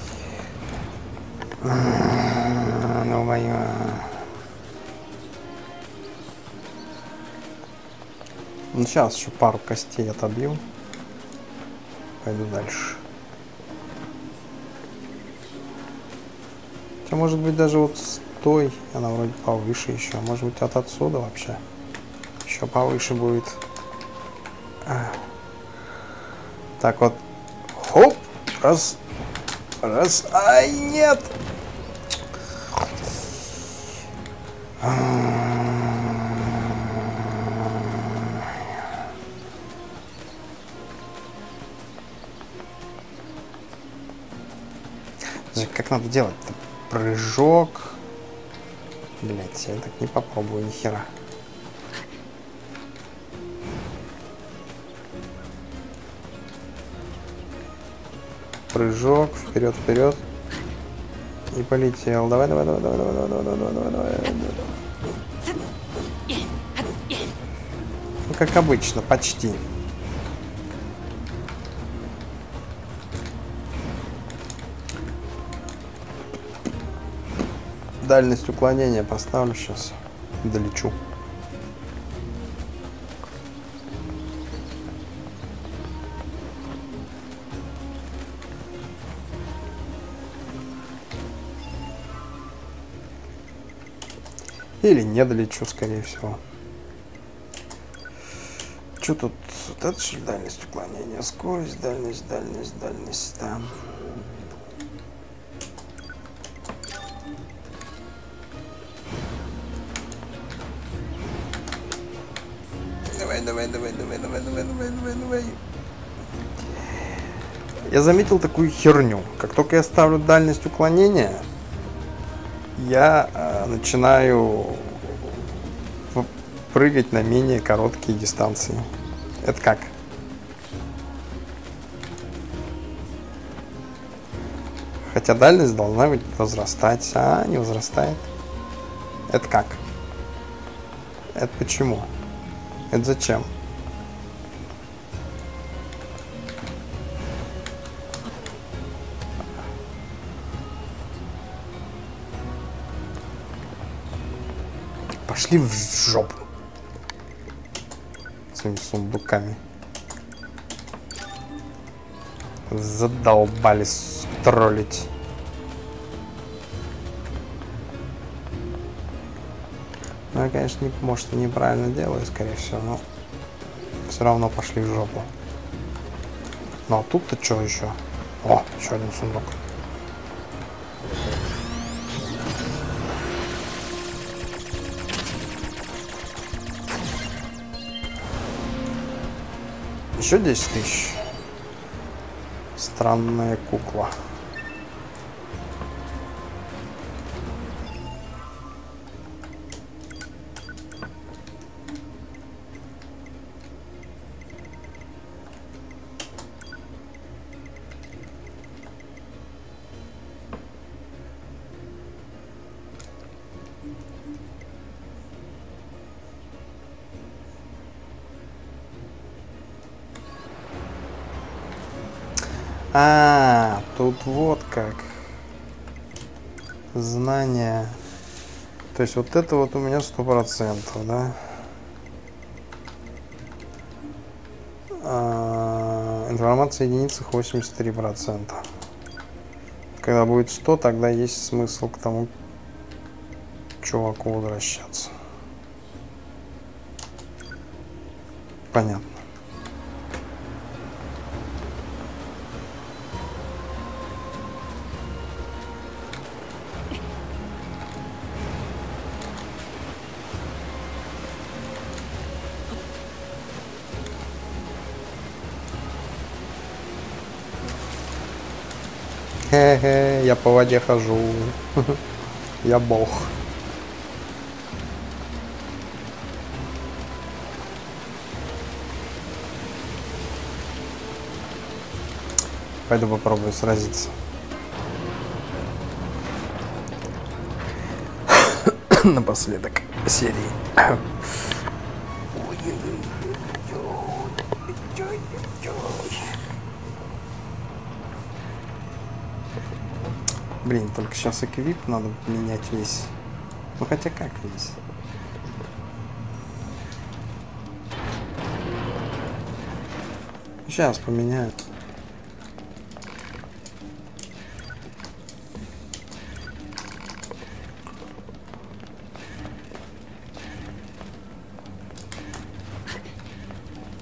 Ну моё. Ну сейчас еще пару костей отобью. Пойду дальше. Хотя может быть даже вот с той, она вроде повыше еще. Может быть от отсюда вообще. Еще повыше будет. Так вот. Хоп. Раз. Раз. Ай, нет! Как надо делать-то? Прыжок. Блять, я так не попробую ни хера. Прыжок, вперед, вперед. И полетел. Давай, давай, давай, давай, давай, давай, давай, давай, давай, давай. Ну, как обычно, почти. Дальность уклонения поставлю сейчас. Долечу. Или не долечу, скорее всего. Что тут? Вот это же дальность уклонения. Скорость, дальность, дальность, дальность. Да. Давай, давай, давай, давай, давай, давай, давай, давай, давай. Я заметил такую херню. Как только я ставлю дальность уклонения, я начинаю прыгать на менее короткие дистанции. Это как? Хотя дальность должна быть возрастать, а не возрастает. Это как? Это почему? Это зачем? Пошли в жопу. Своими сундуками. Задолбались троллить. Ну, я, конечно, может, и неправильно делаю, скорее всего, но все равно пошли в жопу. Ну, а тут-то что еще? О, еще один сундук. Еще 10 тысяч. Странная кукла. А, тут вот как. Знания. То есть вот это вот у меня 100%, да? Информация о единицах 83%. Когда будет 100, тогда есть смысл к тому чуваку возвращаться. Понятно. Хе-хе, я по воде хожу. Я бог. Пойду попробую сразиться. Напоследок серии. Блин, только сейчас эквип надо менять весь. Ну хотя как весь? Сейчас поменяю.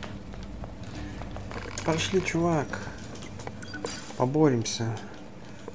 Пошли, чувак. Поборемся.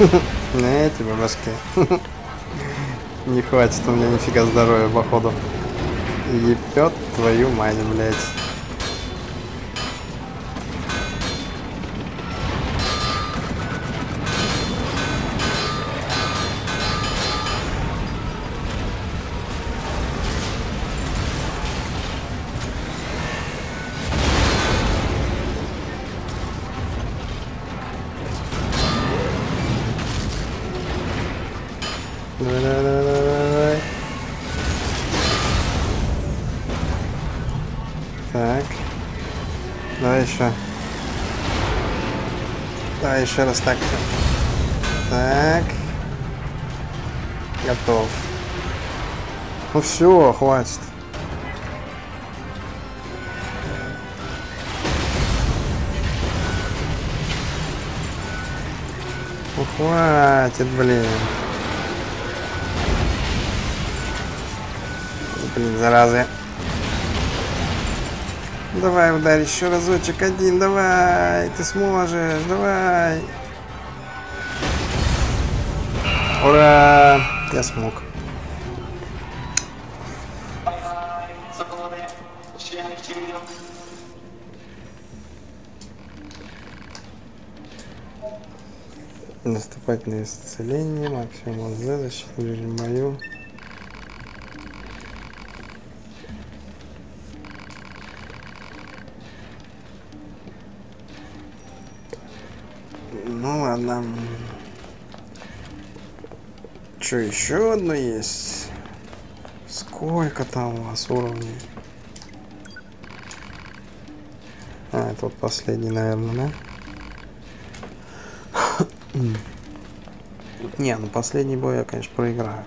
На тебе башке. Не хватит у меня нифига здоровья, походу. Епет твою мать, блядь. Давай. Так. Давай еще. Давай еще раз так. Так. Готов. Ну все, хватит. Ну хватит, блин. Блин, заразы. Давай, ударь еще разочек один, давай, ты сможешь, давай. Ура! Я смог. Наступательное исцеление, максимум АЗ, защитный режим бою. Ну ладно. Что, еще одно есть? Сколько там у вас уровней? А, это вот последний, наверное, да? Не, ну последний бой я, конечно, проиграю.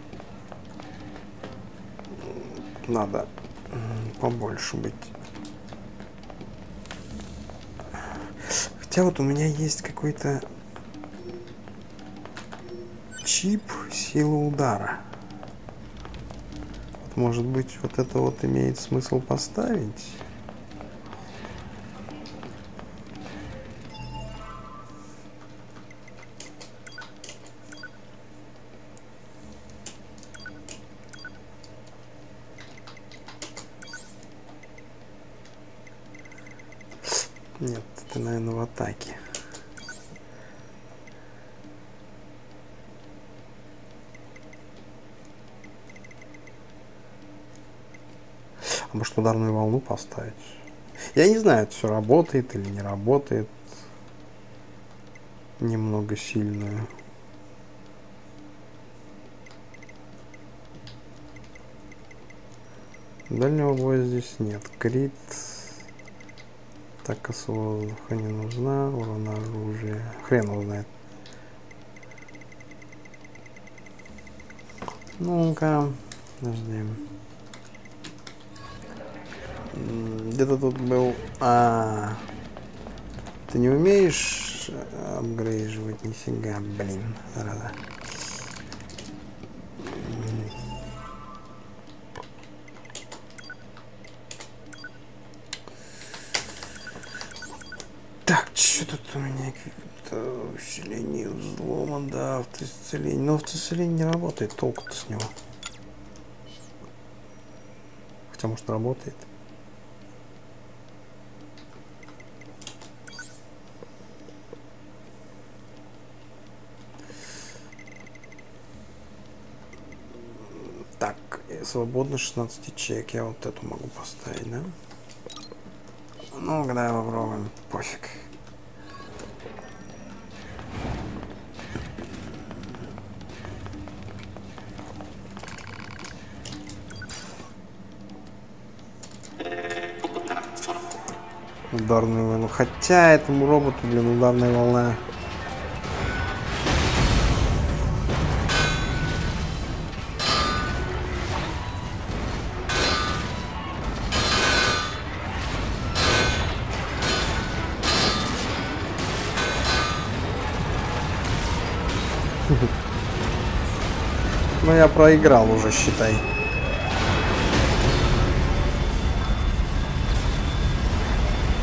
Надо побольше быть. Хотя вот у меня есть какой-то чип силы удара. Вот, может быть, вот это вот имеет смысл поставить? Нет, это, наверное, в атаке. А может, ударную волну поставить? Я не знаю, это все работает или не работает. Немного сильную. Дальнего боя здесь нет. Крит. Атака с воздуха не нужна. Урон оружия. Хрен его знает. Ну-ка. Подожди. Где-то тут был... Ты не умеешь апгрейживать нифига, блин, зараза. Так, что тут у меня какое-то усиление взлома, да, автоисцеление. Но автоисцеление не работает, толку-то с него. Хотя, может, работает. Так, свободно 16 ячеек. Я вот эту могу поставить, да? Ну, давай попробуем. Пофиг. Ударную волну. Хотя этому роботу, блин, ударная волна. Ну, я проиграл уже, считай.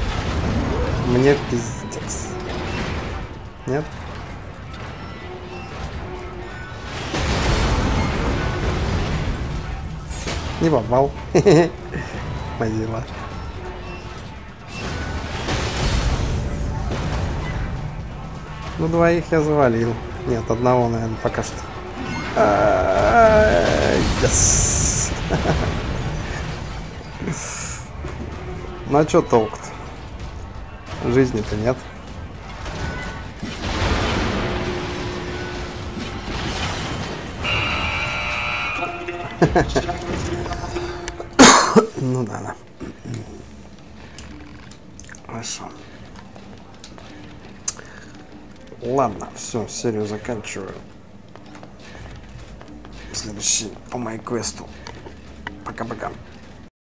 Мне пиздец. Нет? Не попал. Мазила. Ну, двоих я завалил. Нет, одного, наверное, пока что. Yes. Ну а чё толку-то? Жизни-то нет. Ну да. Хорошо. Ладно, все, серию заканчиваю. Следующий по моей квесту. Пока-пока.